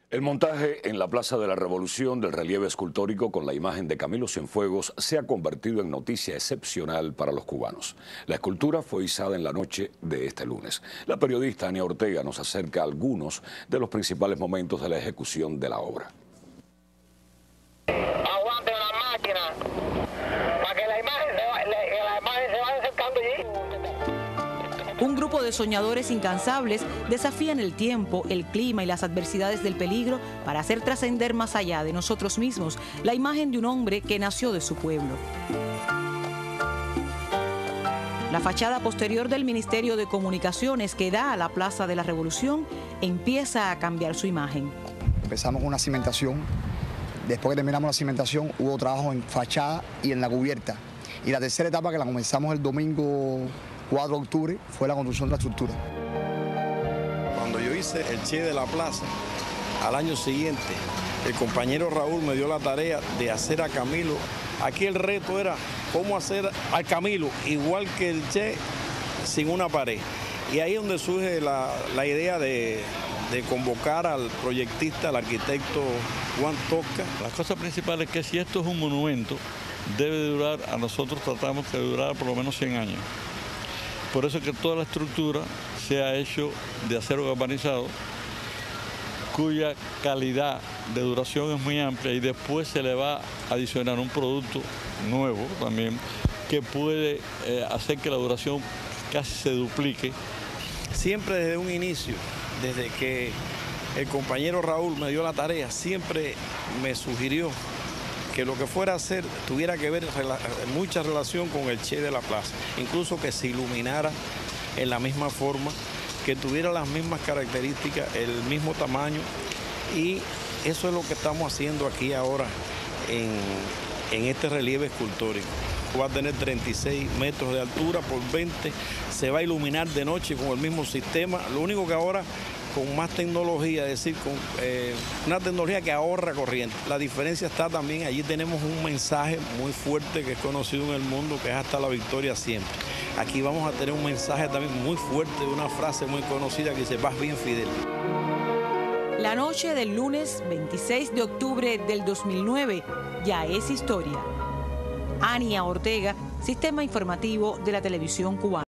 El montaje en la Plaza de la Revolución del relieve escultórico con la imagen de Camilo Cienfuegos se ha convertido en noticia excepcional para los cubanos. La escultura fue izada en la noche de este lunes. La periodista Ania Ortega nos acerca a algunos de los principales momentos de la ejecución de la obra. Aguante la máquina para que la imagen se vaya acercando allí. Un grupo de soñadores incansables desafían el tiempo, el clima y las adversidades del peligro para hacer trascender más allá de nosotros mismos la imagen de un hombre que nació de su pueblo. La fachada posterior del Ministerio de Comunicaciones que da a la Plaza de la Revolución empieza a cambiar su imagen. Empezamos con una cimentación, después que terminamos la cimentación hubo trabajo en fachada y en la cubierta. Y la tercera etapa, que la comenzamos el domingo 4 de octubre, fue la construcción de la estructura. Cuando yo hice el Che de la Plaza, al año siguiente, el compañero Raúl me dio la tarea de hacer a Camilo. Aquí el reto era cómo hacer al Camilo igual que el Che sin una pared. Y ahí es donde surge la idea de convocar al proyectista, al arquitecto Juan Tosca. La cosa principal es que si esto es un monumento, debe durar, a nosotros tratamos que durara por lo menos 100 años. Por eso es que toda la estructura se ha hecho de acero galvanizado, cuya calidad de duración es muy amplia, y después se le va a adicionar un producto nuevo también que puede hacer que la duración casi se duplique. Siempre desde un inicio, desde que el compañero Raúl me dio la tarea, siempre me sugirió que lo que fuera a hacer tuviera que ver mucha relación con el Che de la Plaza, incluso que se iluminara en la misma forma, que tuviera las mismas características, el mismo tamaño, y eso es lo que estamos haciendo aquí ahora en este relieve escultórico. Va a tener 36 metros de altura por 20, se va a iluminar de noche con el mismo sistema, lo único que ahora con más tecnología, es decir, con una tecnología que ahorra corriente. La diferencia está también, allí tenemos un mensaje muy fuerte que es conocido en el mundo, que es hasta la victoria siempre. Aquí vamos a tener un mensaje también muy fuerte, una frase muy conocida que dice, vas bien, Fidel. La noche del lunes 26 de octubre del 2009 ya es historia. Ania Ortega, Sistema Informativo de la Televisión Cubana.